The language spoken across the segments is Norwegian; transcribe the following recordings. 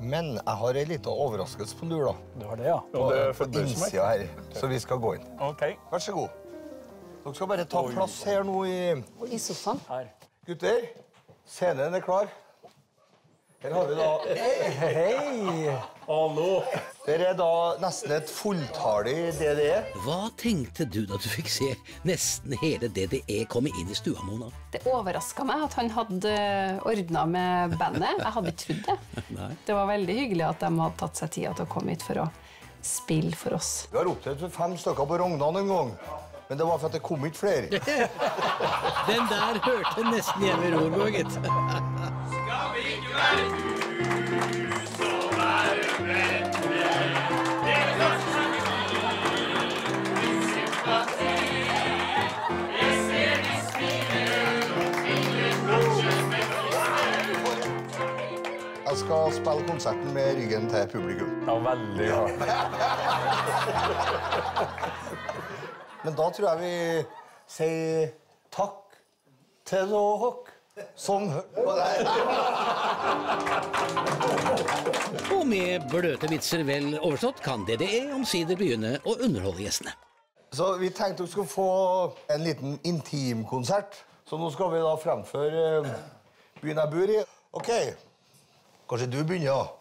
Men jeg har en liten overraskelse på lur, da. Du har det, ja. På innsida her, så vi skal gå inn. Ok. Vær så god. Dere skal bare ta plass her nå I sofaen. Her. Gutter, scenen er klar. Her har vi da... Hei! Hallo. Det er da nesten et fulltallig DDE. Hva tenkte du da du fikk se nesten hele DDE komme inn i stua, Mona? Det overrasket meg at han hadde ordnet med bandet. Jeg hadde ikke trodd det. Nei. Det var veldig hyggelig at de hadde tatt seg tida til å komme hit for å spille for oss. Vi har opptrådt for 5 stykker på Rognan en gang. Men det var for at det kom ikke flere. Den der hørte nesten hjemme i Rorvåg, gitt. Skal vi ikke være hus og være venner? Det er kanskje min sympati. Jeg ser de smiler og tviler kanskje med meg. Jeg skal spille konserten med ryggen til publikum. Ja, veldig bra. Men da tror jeg vi sier takk til dere som hører på det. Og med bløte vitser vel overstått kan DDE omsider begynne å underholde gjestene. Så vi tenkte dere skulle få en liten intimkonsert. Så nå skal vi da fremføre Byen jeg bor i. Ok, kanskje du begynner da?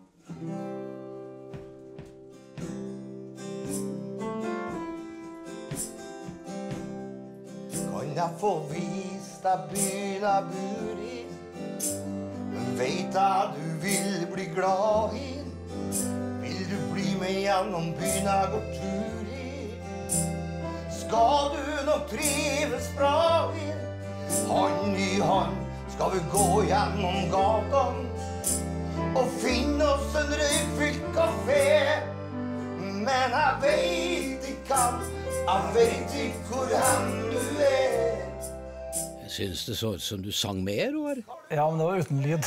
Kan jeg få vise deg byen jeg bor i? Men vet jeg du vil bli glad i? Vil du bli med gjennom byen jeg går tur i? Skal du nok trives bra i? Hand i hand skal vi gå gjennom gatan og finne oss en røykfylt kafé. Men jeg vet ikke han, jeg vet ikke hvor hen du er. Jeg synes det så ut som du sang mer, Roar. Ja, men det var uten lyd.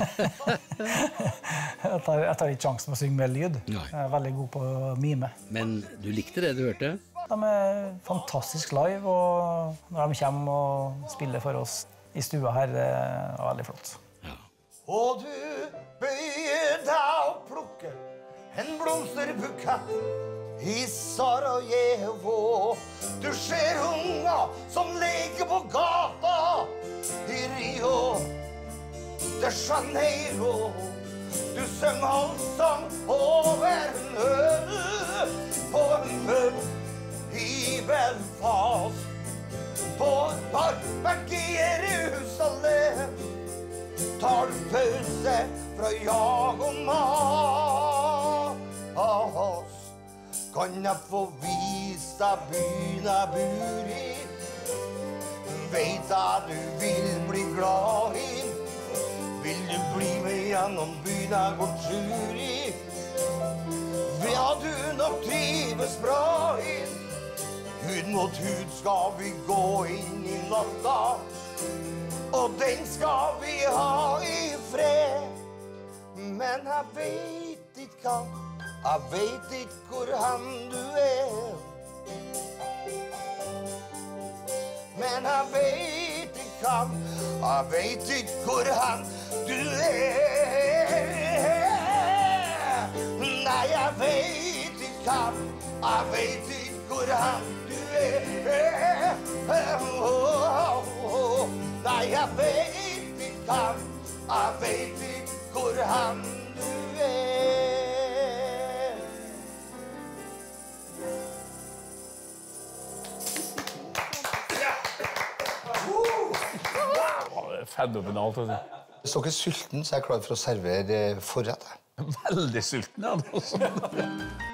Jeg tar ikke sjansen med å synge med lyd. Nei. Jeg er veldig god på å mime. Men du likte det du hørte? De er fantastisk live, og når de kommer og spiller for oss i stua her, det er veldig flott. Ja. Og du bøyer deg og plukker en blomsterbukett i Sarajevo. Du ser unger som leker på gata i Rio de Janeiro. Du synger allsang over en øl på en pub i Belfast. På et park i Jerusalem tar du pause fra jag og mas. Kan jeg få vise deg byen jeg bor i? Vet jeg du vil bli glad i? Vil du bli med gjennom byen jeg går tur i? Ja, du nok trives bra i? Hud mot hud skal vi gå inn i natta, og den skal vi ha i fred. Men jeg vet ikke hva, jeg vet ikke hvor hen du er. Men jeg vet ikke hva, jeg vet ikke hvor hen du er. Nei, jeg vet ikke hva, jeg vet ikke hvor hen du er. Nei, jeg vet ikke hva, jeg vet ikke hvor hen du er. Fenomenalt, altså. Hvis dere er sulten, så er jeg klar for å servere forrett. Veldig sulten, ja.